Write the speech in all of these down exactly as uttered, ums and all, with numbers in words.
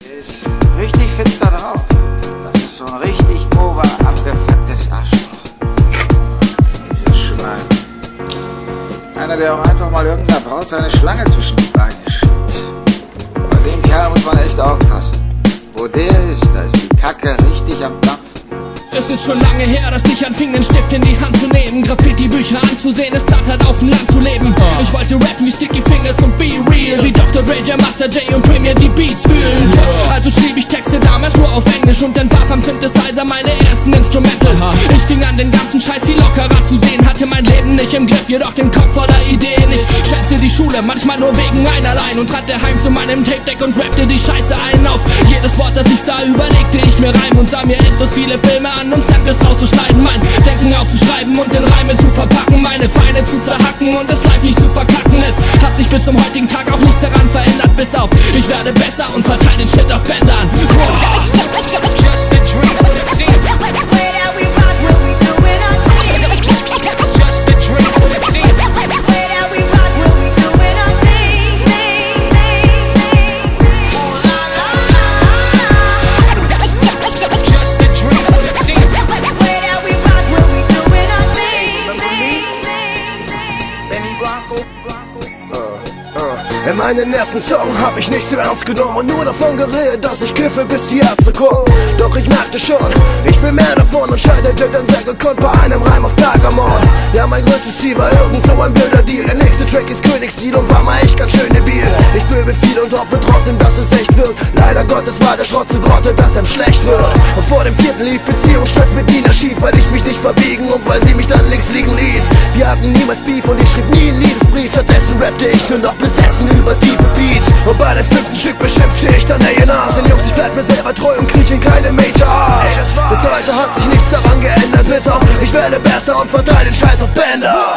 Ist richtig finster drauf. Das ist so ein richtig ober abgefucktes Arschloch. Dieses Schwein. Einer, der auch einfach mal irgendeiner Braut seine Schlange zwischen die Beine schiebt. Bei dem Kerl muss man echt aufpassen. Wo der ist, da ist die Kacke richtig am Dampfen. Es ist schon lange her, dass ich anfing, den Stift in die Hand zu nehmen, Graffiti-Bücher anzusehen, es tat halt auf dem Land zu leben. Ich wollte rappen wie Sticky Fingers und Be Real, wie Doktor Dre, Jam Master Jay und Premier die Beats fühlen. Also schrieb ich Texte damals nur auf Englisch und entwarf am Synthesizer meine ersten Instrumentals. Ich fing an, den ganzen Scheiß viel lockerer zu sehen, hatte mein Leben nicht im Griff, jedoch den Kopf voller Ideen. Ich schwänzte die Schule, manchmal nur wegen einerlei und rannte heim zu meinem Tape-Deck und rappte die Scheiße ein. Auf jedes Wort, das ich sah, überlegte ich mir Reim und sah mir endlos viele Filme an, um Samples rauszuschneiden, mein Denken aufzuschreiben und in Reime zu verpacken, meine Feinde zu zerhacken und es live nicht zu verkacken. Es hat sich bis zum heutigen Tag auch nichts daran verändert, bis auf ich werde besser und verteile den Shit auf Bändern. In meinen ersten Song hab ich nicht so ernst genommen und nur davon geredet, dass ich kiffe, bis die Ärzte kommen. Doch ich merkte schon, ich will mehr davon und scheiterte dann sehr gekonnt bei einem Reim auf Bergamot. Ja, mein größtes Ziel war irgend so ein Bilderdeal. Der nächste Track ist Königsstil und war mal echt ganz schön debil. Ich pöbel viel und hoffe trotzdem, dass es echt wird. Leider Gottes war der Schrott zu Grotte, dass einem schlecht wird. Und vor dem vierten lief Beziehungsstress mit Nina schief, weil ich mich nicht verbiegen und weil sie mich dann links liegen ließ. Wir hatten niemals Beef und ich schrieb nie einen Liebesbrief. Stattdessen rappte ich nur noch besetzen über Deep Beats. Und bei dem fünften Stück beschimpfte ich dann A und R. Denn Jungs, ich bleib mir selber treu und kriech in keine Major A. Bis heute hat sich nichts daran geändert, bis auf ich werde besser und verteile den Scheiß auf Bänder.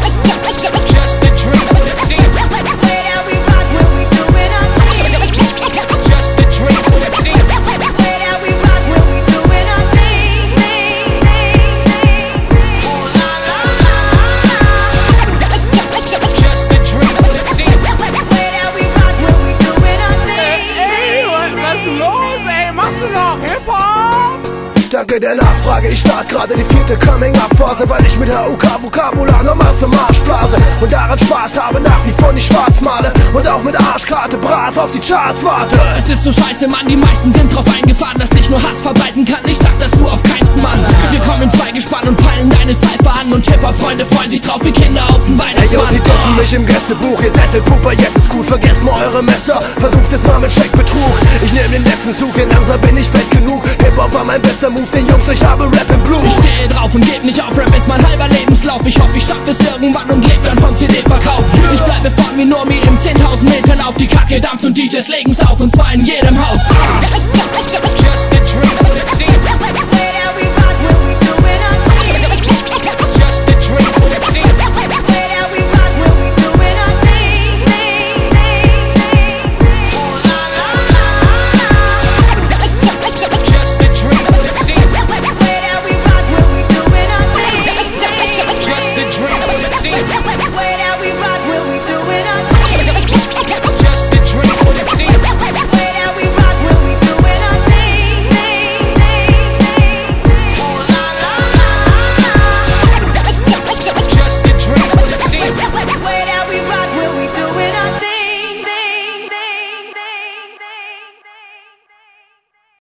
Danke der Nachfrage, ich start gerade die vierte Coming-up-Phase, weil ich mit H U K-Vokabular normal zum Arsch blase und daran Spaß habe, nach wie vor nicht schwarz male und auch mit Arschkarte brav auf die Charts warte. Es ist so scheiße, Mann, die meisten sind drauf eingefahren, dass ich nur Hass verbreiten kann. Ich sag dazu auf keinen Mann. Wir kommen in zwei Gespann und peilen deine Cypher an und Hip-Hop-Freunde freuen sich drauf wie Kinder auf den Weihnachtsmann. Ey, yo, sie dissen mich im Gästebuch, ihr Sesselpuper, jetzt ist gut, vergesst mal eure Messer, versucht es mal mit Scheckbetrug. Ich nehm den letzten Zug, in langsam bin ich fett genug, Hip-Hop war mein bester Move, den Jungs, ich habe Rap im Blut. Ich stehe drauf und geb nicht auf, Rap ist mein halber Lebenslauf. Ich hoffe, ich schaff es irgendwann und leb dann vom C D-Verkauf. Ich bleibe von wie Nomi im zehntausend Metern auf, die Kacke dampft und D Js legen's auf und zwar in jedem Haus.